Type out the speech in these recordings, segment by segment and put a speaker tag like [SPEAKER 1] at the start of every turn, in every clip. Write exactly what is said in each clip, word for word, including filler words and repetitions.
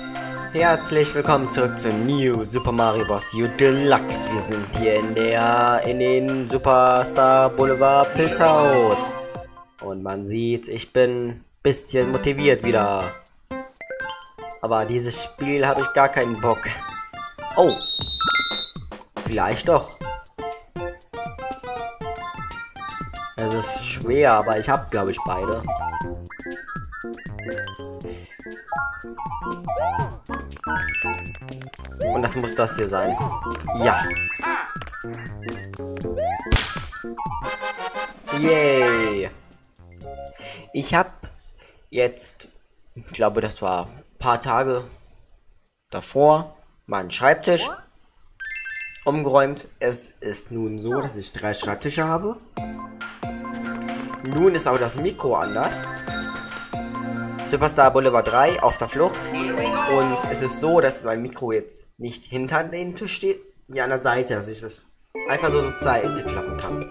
[SPEAKER 1] Herzlich willkommen zurück zu New Super Mario Bros. U Deluxe. Wir sind hier in der in den Superstar Boulevard Pilzhaus. Und man sieht, ich bin ein bisschen motiviert wieder. Aber dieses Spiel habe ich gar keinen Bock. Oh. Vielleicht doch. Es ist schwer, aber ich habe, glaube ich, beide. Und das muss das hier sein. Ja. Yay. Ich habe jetzt, ich glaube, das war ein paar Tage davor, meinen Schreibtisch umgeräumt. Es ist nun so, dass ich drei Schreibtische habe. Nun ist auch das Mikro anders. Superstar Boulevard drei auf der Flucht. Und es ist so, dass mein Mikro jetzt nicht hinter dem Tisch steht, hier an der Seite, dass ich das einfach so zur Seite klappen kann.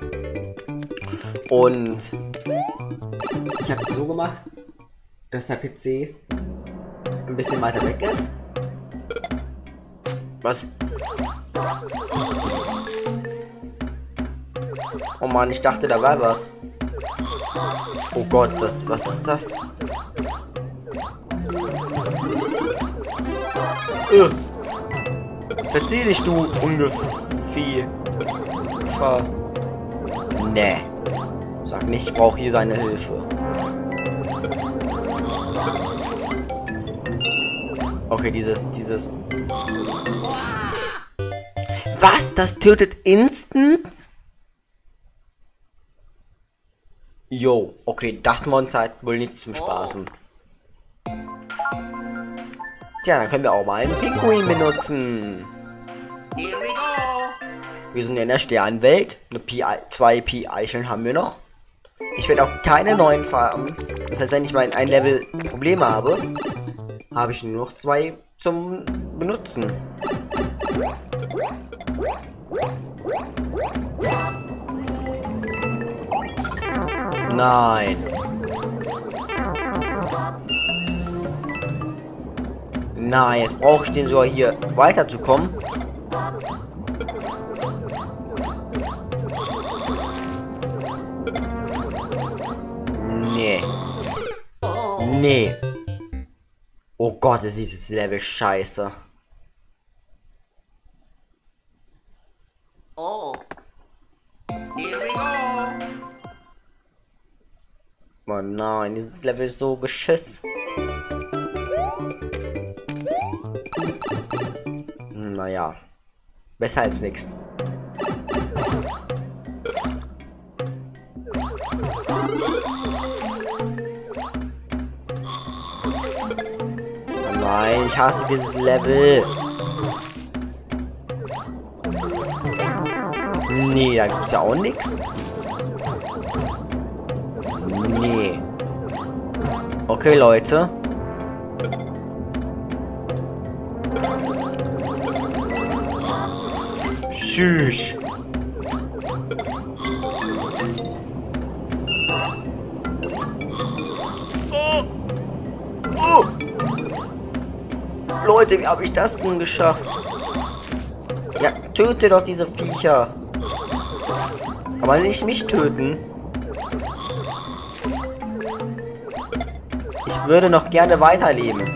[SPEAKER 1] Und ich habe so gemacht, dass der P C ein bisschen weiter weg ist. Was? Oh Mann, ich dachte, da war was. Oh Gott, das, was ist das? Äh. Verzieh dich, du Ungefähr. Ver nee. Sag nicht, ich brauche hier seine Hilfe. Okay, dieses, dieses. Was? Das tötet instant? Jo, okay, das Monster hat wohl nichts zum Spaßen. Tja, dann können wir auch mal einen Pinguin benutzen. Wir sind ja in der Sternenwelt. Eine Pi, zwei Pi-Eicheln haben wir noch. Ich werde auch keine neuen farmen. Das heißt, wenn ich mal ein Level Probleme habe, habe ich nur noch zwei zum Benutzen. Nein. Nein, jetzt brauche ich den sogar hier weiterzukommen. Nee. Nee. Oh Gott, ist dieses Level scheiße.
[SPEAKER 2] Oh. Here we go.
[SPEAKER 1] Oh nein, dieses Level ist so beschissen. Naja, besser als nichts. Nein, ich hasse dieses Level. Nee, da gibt's ja auch nichts. Nee. Okay, Leute. Tschüss. Oh. Oh. Leute, wie habe ich das denn geschafft? Ja, töte doch diese Viecher. Aber nicht mich töten. Ich würde noch gerne weiterleben.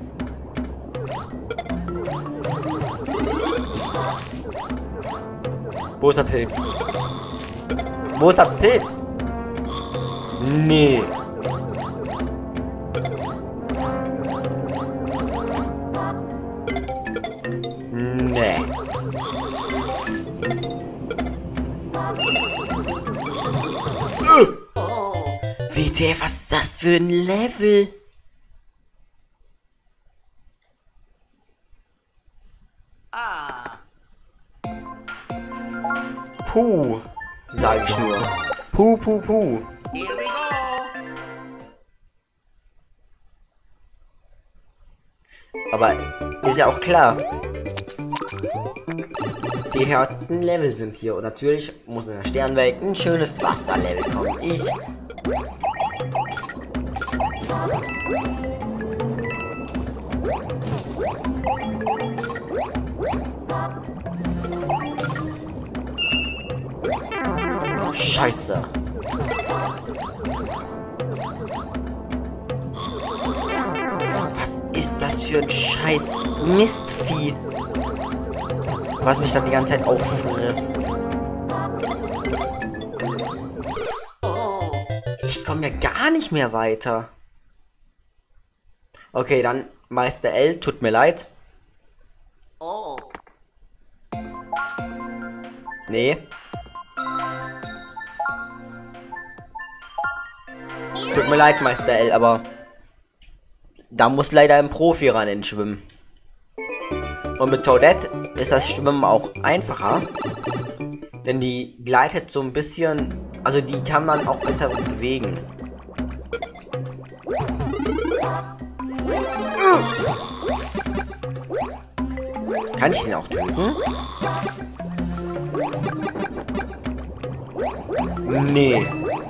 [SPEAKER 1] Wo ist der Pilz? Wo ist der Pilz? Nee. Nee. W T F, was ist das für ein Level?
[SPEAKER 2] Ah.
[SPEAKER 1] Puh, sage ich nur. Puh, puh, puh.
[SPEAKER 2] Here we go.
[SPEAKER 1] Aber ist ja auch klar. Die härtesten Level sind hier. Und natürlich muss in der Sternwelt ein schönes Wasserlevel kommen. Ich. Scheiße. Was ist das für ein scheiß Mistvieh? Was mich dann die ganze Zeit auffrisst. Ich komme ja gar nicht mehr weiter. Okay, dann Meister L, tut mir leid.
[SPEAKER 2] Oh.
[SPEAKER 1] Nee. Tut mir leid, Meister L, aber da muss leider ein Profi ran ins Schwimmen. Und mit Toadette ist das Schwimmen auch einfacher. Denn die gleitet so ein bisschen, also die kann man auch besser bewegen. Kann ich ihn auch töten? Nee.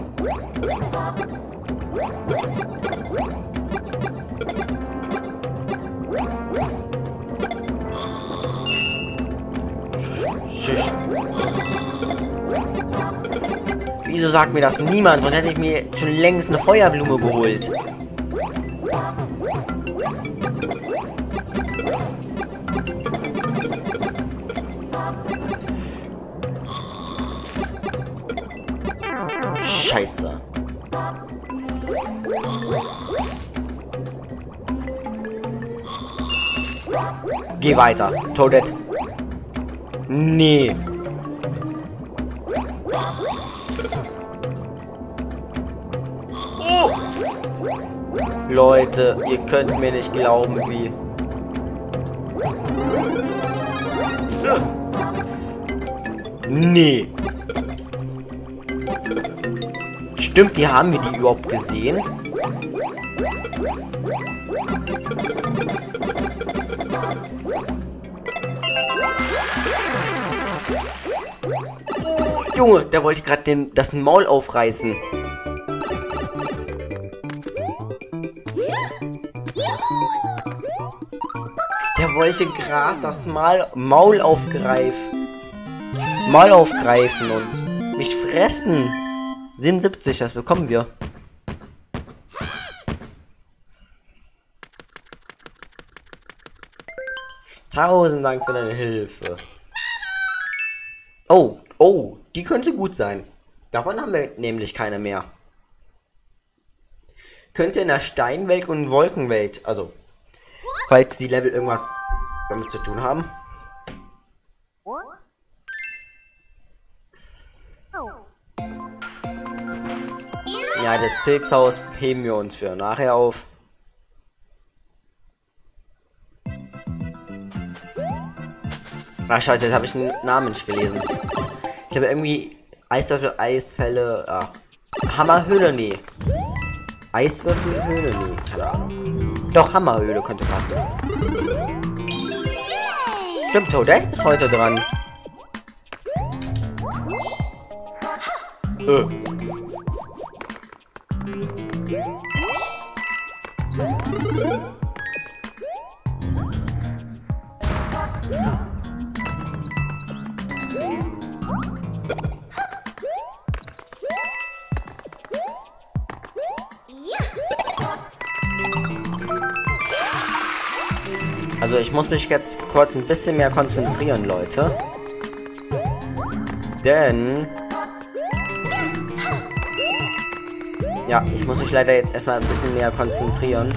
[SPEAKER 1] Schisch. Wieso sagt mir das niemand? Und hätte ich mir schon längst eine Feuerblume geholt. Scheiße. Geh weiter, Toadette. Nee. Oh! Leute, ihr könnt mir nicht glauben, wie... Äh. Nee. Stimmt, die haben wir die überhaupt gesehen? Oh, Junge, der wollte gerade das Maul aufreißen. Der wollte gerade das Mal Maul aufgreifen. Maul aufgreifen und mich fressen. siebenundsiebzig, das bekommen wir. Tausend Dank für deine Hilfe. Oh, oh, die könnte gut sein. Davon haben wir nämlich keine mehr. Könnte in der Steinwelt und Wolkenwelt, also, falls die Level irgendwas damit zu tun haben. Ja, das Pilzhaus heben wir uns für nachher auf. Ach scheiße, jetzt habe ich einen Namen nicht gelesen. Ich habe irgendwie Eiswürfel, Eisfälle, ah. Hammerhöhle, nee. Eiswürfelhöhle, nee, keine Ahnung. Doch, Hammerhöhle könnte passen. Stimmt, Toadette ist heute dran. Äh. Also ich muss mich jetzt kurz ein bisschen mehr konzentrieren, Leute. Denn... Ja, ich muss mich leider jetzt erstmal ein bisschen mehr konzentrieren.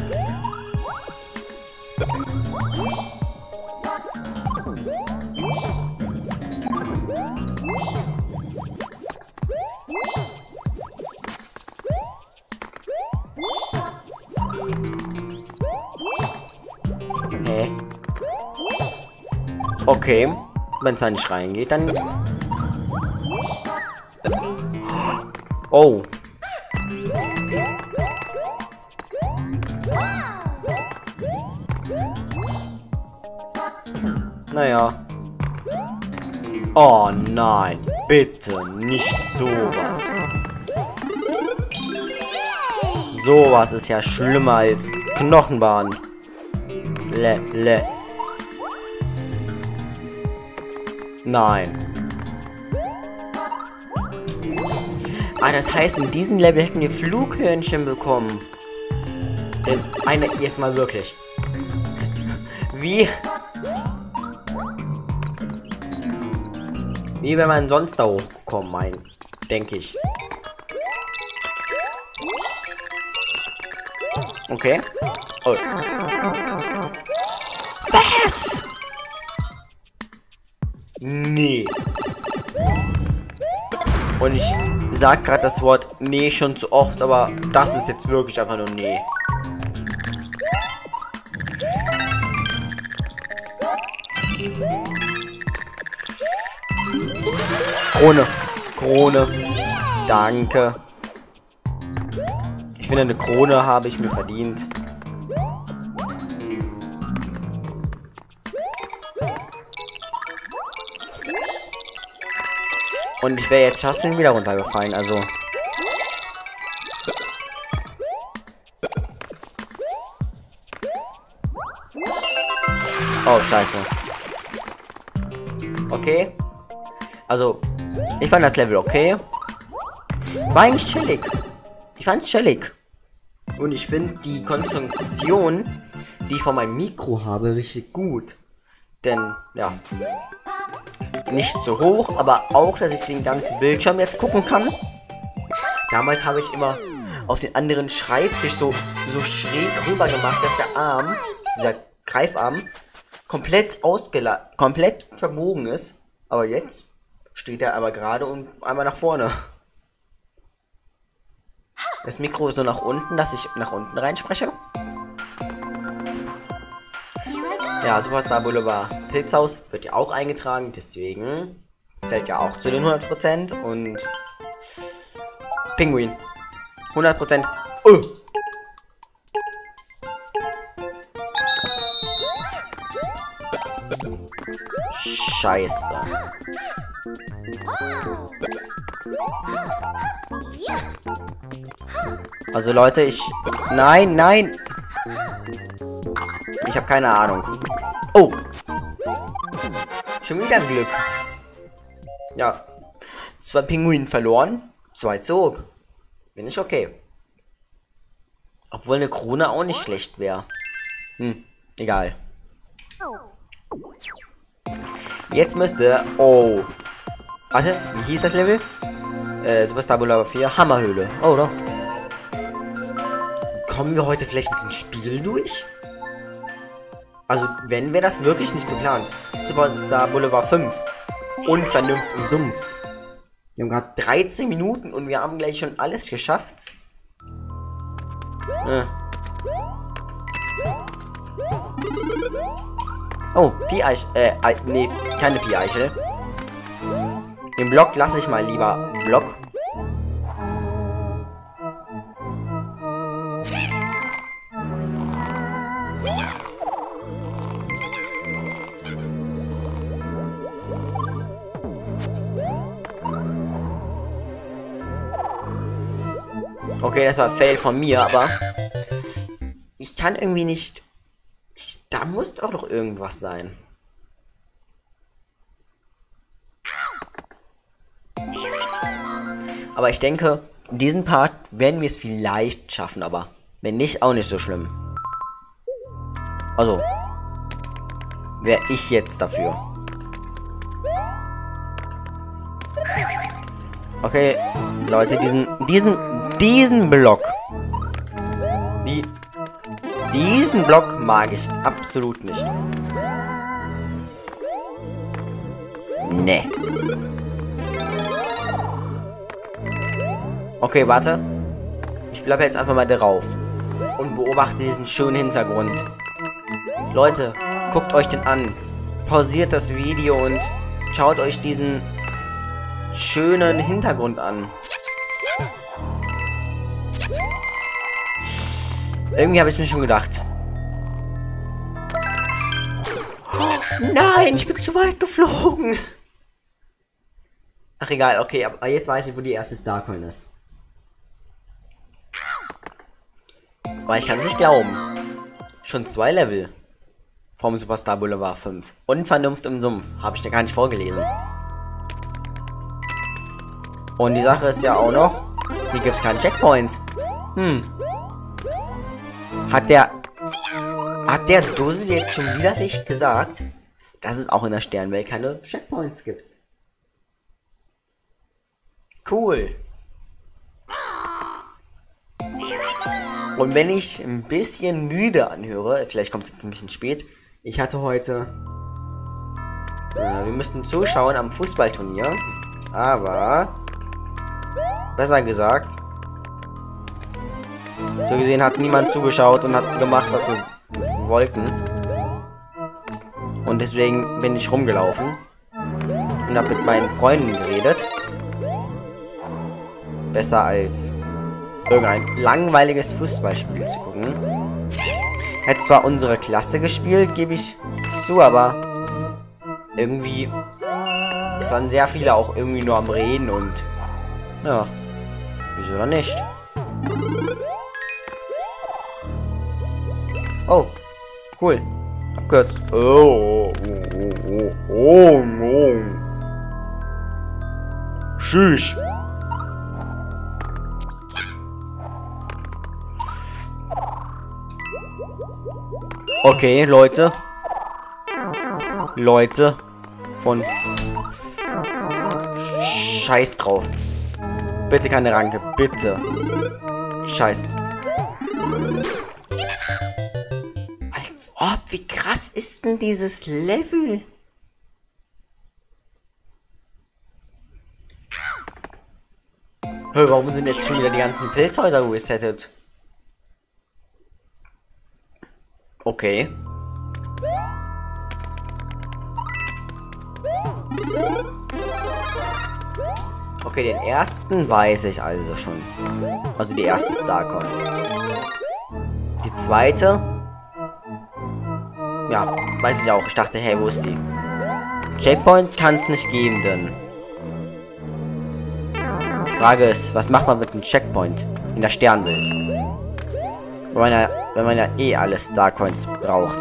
[SPEAKER 1] Hä? Okay. Wenn es da nicht reingeht, dann... Oh. Naja. Oh nein, bitte nicht sowas. Sowas ist ja schlimmer als Knochenbahn. Le, le. Nein. Ah, das heißt, in diesem Level hätten wir Flughörnchen bekommen. In eine, jetzt mal wirklich. Wie? Wie wenn man sonst da hochkommen, mein, denke ich. Okay. Oh. Was? Nee. Und ich sag gerade das Wort nee schon zu oft, aber das ist jetzt wirklich einfach nur nee. Krone. Krone. Danke. Ich finde, eine Krone habe ich mir verdient. Und ich wäre jetzt fast schon wieder runtergefallen, also. Oh, scheiße. Okay. Also, ich fand das Level okay. War eigentlich chillig. Ich fand's chillig. Und ich finde die Konzentration, die ich von meinem Mikro habe, richtig gut. Denn, ja. Nicht so hoch, aber auch, dass ich den ganzen Bildschirm jetzt gucken kann. Damals habe ich immer auf den anderen Schreibtisch so, so schräg rüber gemacht, dass der Arm, dieser Greifarm, komplett ausgela komplett verbogen ist. Aber jetzt steht er aber gerade und einmal nach vorne. Das Mikro ist so nach unten, dass ich nach unten reinspreche. Ja, Superstar Boulevard Pilzhaus wird ja auch eingetragen, deswegen zählt ja auch zu den hundert Prozent. Und Pinguin hundert Prozent. Oh. Scheiße. Also Leute, ich... Nein, nein! Ich habe keine Ahnung. Oh! Schon wieder Glück. Ja. Zwei Pinguinen verloren, zwei zurück. Bin ich okay. Obwohl eine Krone auch nicht schlecht wäre. Hm, egal. Jetzt müsste... Oh. Warte, wie hieß das Level? Äh, Superstar Boulevard vier. Hammerhöhle. Oh, doch. Kommen wir heute vielleicht mit dem Spiel durch? Also, wenn wir das wirklich nicht geplant. Superstar Boulevard fünf. Unvernunft im Sumpf. Wir haben gerade dreizehn Minuten und wir haben gleich schon alles geschafft. Äh. Oh, Pi-Eichel. Äh, nee, keine Pi-Eichel. Den Block lasse ich mal lieber. Block. Okay, das war Fail von mir, aber ich kann irgendwie nicht... Ich, da muss doch noch irgendwas sein. Aber ich denke, diesen Part werden wir es vielleicht schaffen, aber wenn nicht, auch nicht so schlimm. Also, wäre ich jetzt dafür. Okay, Leute, diesen, diesen, diesen Block. Die, diesen Block mag ich absolut nicht. Nee. Okay, warte. Ich bleibe jetzt einfach mal drauf. Und beobachte diesen schönen Hintergrund. Leute, guckt euch den an. Pausiert das Video und schaut euch diesen schönen Hintergrund an. Irgendwie habe ich es mir schon gedacht. Oh, nein, ich bin zu weit geflogen. Ach egal, okay, aber jetzt weiß ich, wo die erste Starcoin ist. Weil ich kann es nicht glauben. Schon zwei Level. vom Superstar Boulevard fünf. Unvernunft im Sumpf. Habe ich dir gar nicht vorgelesen. Und die Sache ist ja auch noch, hier gibt es keine Checkpoints. Hm. Hat der... Hat der Dussel jetzt schon wieder nicht gesagt, dass es auch in der Sternwelt keine Checkpoints gibt? Cool. Und wenn ich ein bisschen müde anhöre, vielleicht kommt es jetzt ein bisschen spät, ich hatte heute... Äh, wir müssten zuschauen am Fußballturnier, aber... Besser gesagt... So gesehen hat niemand zugeschaut und hat gemacht, was wir wollten. Und deswegen bin ich rumgelaufen und habe mit meinen Freunden geredet. Besser als irgendein langweiliges Fußballspiel zu gucken. Hätte zwar unsere Klasse gespielt, gebe ich zu, aber irgendwie ist dann sehr viele auch irgendwie nur am Reden und ja, wieso dann nicht? Oh, cool. Abkürzt. Oh, oh, oh, oh, oh, oh. Tschüss. Okay, Leute. Leute. Von... Scheiß drauf. Bitte keine Ranke. Bitte. Scheiß. Als ob. Wie krass ist denn dieses Level? Hör, warum sind jetzt schon wieder die ganzen Pilzhäuser resettet? Okay. Okay, den ersten weiß ich also schon. Also die erste Starcoin. Die zweite... Ja, weiß ich auch. Ich dachte, hey, wo ist die? Checkpoint kann es nicht geben, denn... Die Frage ist, was macht man mit einem Checkpoint in der Sternwelt? Wenn man ja, wenn man ja eh alle Starcoins braucht.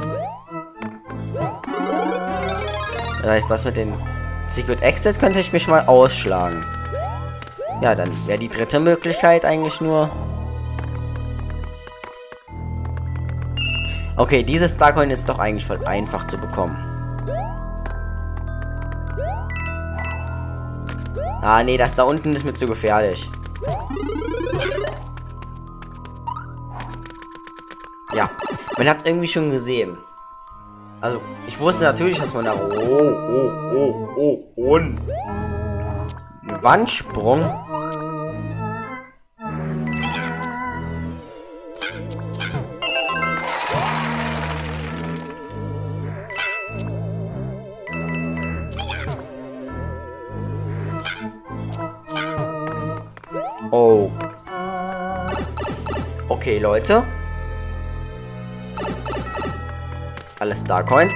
[SPEAKER 1] Das heißt, das mit den Secret Exit könnte ich mich mal ausschlagen. Ja, dann wäre die dritte Möglichkeit eigentlich nur... Okay, dieses Starcoin ist doch eigentlich voll einfach zu bekommen. Ah, nee, das da unten ist mir zu gefährlich. Ja, man hat irgendwie schon gesehen. Also, ich wusste natürlich, dass man da... Oh, oh, oh, oh, und... Ein Wandsprung. Oh. Okay, Leute. Alle Starcoins.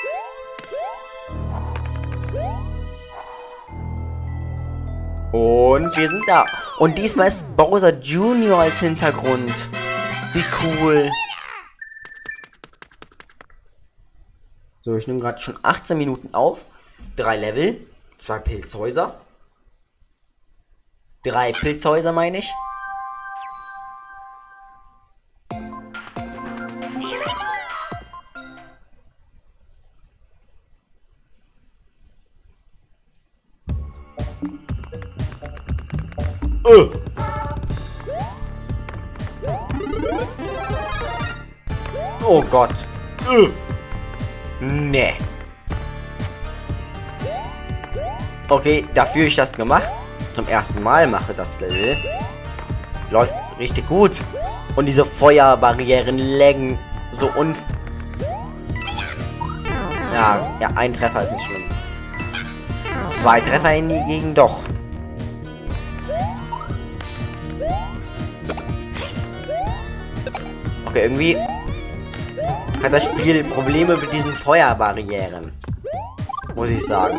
[SPEAKER 1] Und wir sind da. Und diesmal ist Bowser Junior als Hintergrund. Wie cool. So, ich nehme gerade schon achtzehn Minuten auf. Drei Level. Zwei Pilzhäuser. Drei Pilzhäuser meine ich. Uh. Oh Gott. Uh. Nee. Okay, dafür ich das gemacht. Zum ersten Mal mache das Level. Läuft richtig gut. Und diese Feuerbarrieren laggen so unf... Ja, ja, ein Treffer ist nicht schlimm. Zwei Treffer hingegen doch. Okay, irgendwie hat das Spiel Probleme mit diesen Feuerbarrieren. Muss ich sagen.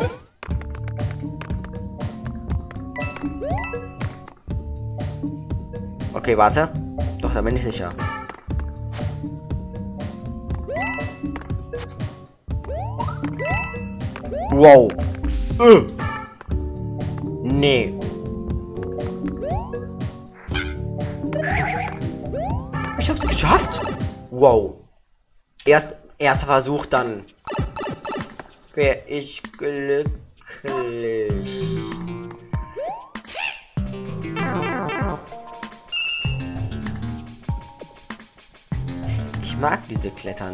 [SPEAKER 1] Okay, warte. Doch, da bin ich sicher. Wow. Äh. Nee. Ich hab's geschafft. Wow. Erst, erster Versuch, dann wäre ich glücklich. Ich mag diese Klettern.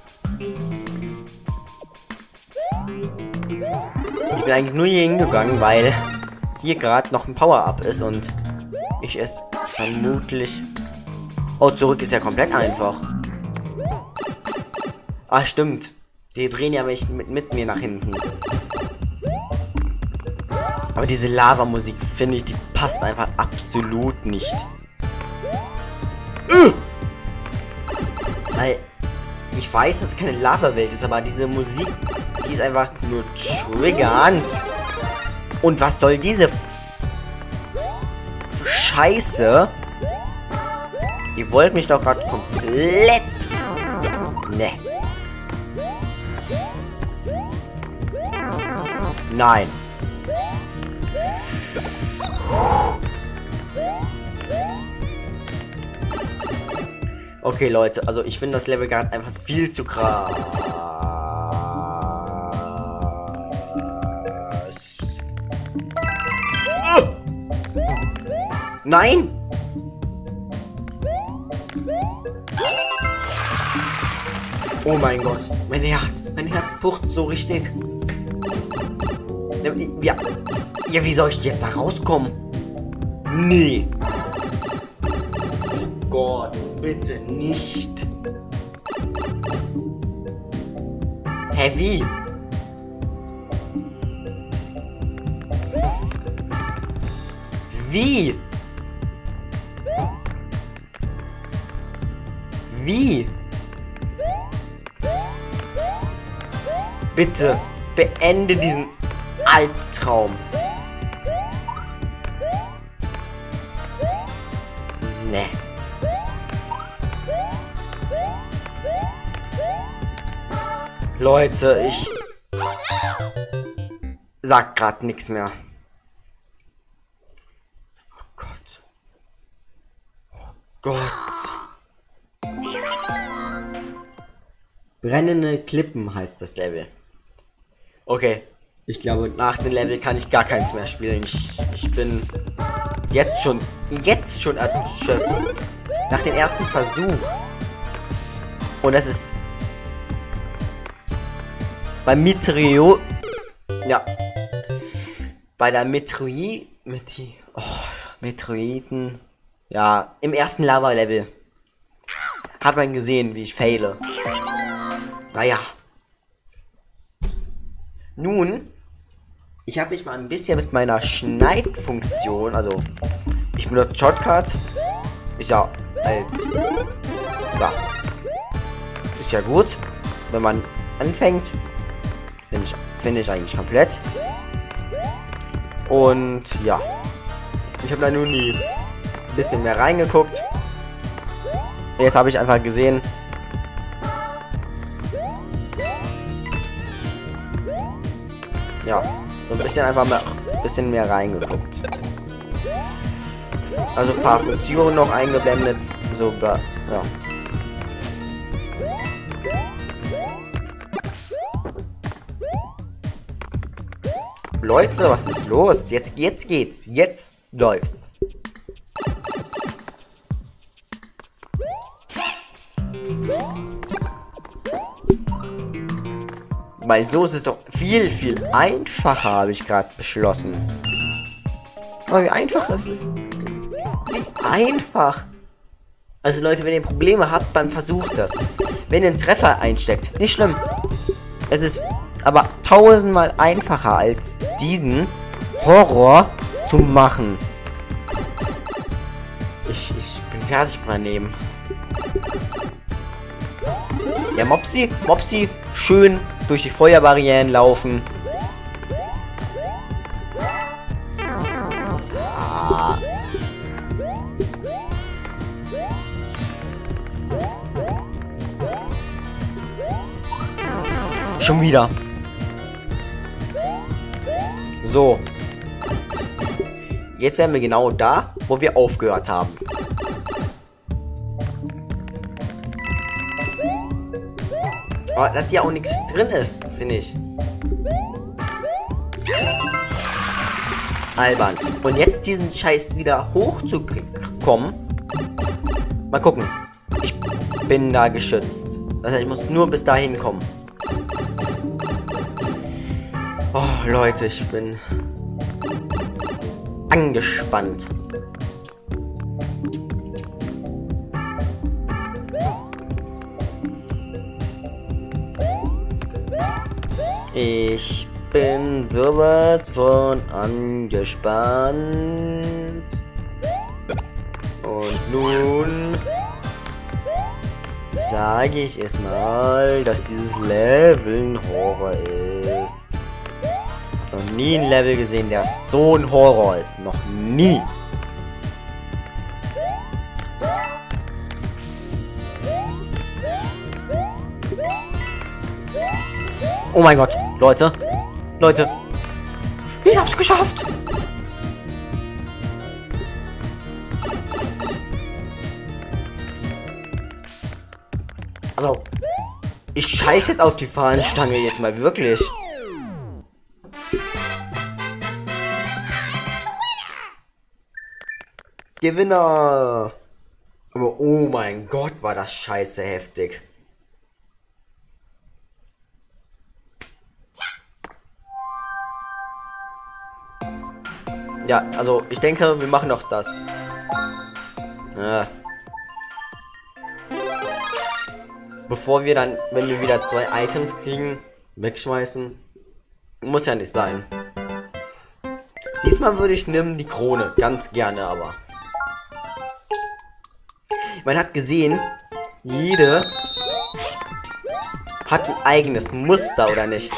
[SPEAKER 1] Ich bin eigentlich nur hier hingegangen, weil hier gerade noch ein Power-Up ist und ich es vermutlich... Oh, zurück ist ja komplett einfach. Ah, stimmt. Die drehen ja mich mit, mit mir nach hinten. Aber diese Lava-Musik, finde ich, die passt einfach absolut nicht. Uh! Weil ich weiß, dass es keine Lava-Welt ist, aber diese Musik, die ist einfach nur triggernd. Und was soll diese Scheiße? Ihr wollt mich doch gerade komplett... Ne. Nein. Okay, Leute, also ich finde das Level gerade einfach viel zu krass. Uh! Nein! Oh mein Gott, mein Herz, mein Herz pocht so richtig. Ja, ja, wie soll ich jetzt da rauskommen? Nee. Oh Gott, bitte nicht. Hä, wie? Wie? Wie? Bitte beende diesen Albtraum. Ne. Leute, ich sag grad nichts mehr. Oh Gott. Oh Gott. Brennende Klippen heißt das Level. Okay. Ich glaube, nach dem Level kann ich gar keins mehr spielen. Ich, ich bin jetzt schon, jetzt schon erschöpft. Nach dem ersten Versuch. Und das ist beim Meteor... Ja. Bei der Metroid... Mit oh, Metroiden... Ja, im ersten Lava-Level hat man gesehen, wie ich faile. Naja. Nun, ich habe mich mal ein bisschen mit meiner Schneidfunktion, also ich benutze Shortcut, ist ja als, ja, ist ja gut, wenn man anfängt, finde ich, finde ich eigentlich komplett. Und ja, ich habe da nun nie ein bisschen mehr reingeguckt. Jetzt habe ich einfach gesehen, ja, so ein bisschen einfach mal ein bisschen mehr reingeguckt. Also ein paar Funktionen noch eingeblendet. So, ja. Leute, was ist los? Jetzt, jetzt geht's. Jetzt läuft's. Weil so ist es doch viel, viel einfacher, habe ich gerade beschlossen. Aber wie einfach ist es? Wie einfach? Also Leute, wenn ihr Probleme habt, dann versucht das. Wenn ihr einen Treffer einsteckt, nicht schlimm. Es ist aber tausendmal einfacher, als diesen Horror zu machen. Ich, ich bin fertig mit meinem Leben. Ja, Mopsi, Mopsi, schön durch die Feuerbarrieren laufen. Ah. Schon wieder. So. Jetzt wären wir genau da, wo wir aufgehört haben. Aber dass hier auch nichts drin ist, finde ich. Albern. Und jetzt diesen Scheiß wieder hochzukommen. Mal gucken. Ich bin da geschützt. Das heißt, ich muss nur bis dahin kommen. Oh, Leute, ich bin angespannt. Ich bin sowas von angespannt. Und nun sage ich es mal, dass dieses Level ein Horror ist. Noch nie ein Level gesehen, der so ein Horror ist. Noch nie. Oh mein Gott, Leute. Leute. Ich hab's geschafft. Also, ich scheiß jetzt auf die Fahnenstange jetzt mal wirklich. Gewinner. Aber oh mein Gott, war das scheiße heftig. Ja, also ich denke, wir machen noch das. Ja. Bevor wir dann, wenn wir wieder zwei Items kriegen, wegschmeißen. Muss ja nicht sein. Diesmal würde ich nehmen die Krone. Ganz gerne aber. Man hat gesehen, jede hat ein eigenes Muster, oder nicht?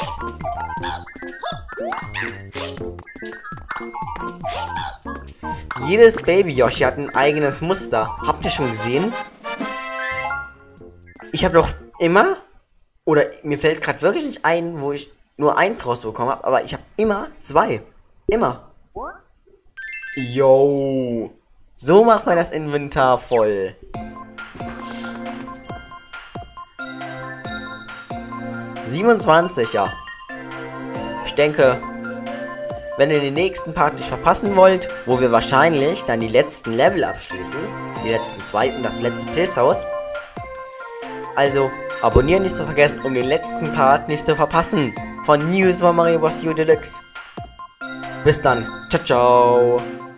[SPEAKER 1] Jedes Baby Yoshi hat ein eigenes Muster. Habt ihr schon gesehen? Ich habe doch immer, oder mir fällt gerade wirklich nicht ein, wo ich nur eins rausbekommen habe, aber ich habe immer zwei. Immer. Yo. So macht man das Inventar voll. siebenundzwanzig, ja. Ich denke, wenn ihr den nächsten Part nicht verpassen wollt, wo wir wahrscheinlich dann die letzten Level abschließen, die letzten zwei und das letzte Pilzhaus. Also, abonnieren nicht zu vergessen, um den letzten Part nicht zu verpassen. Von New Super Mario Bros. U Deluxe. Bis dann. Ciao, ciao.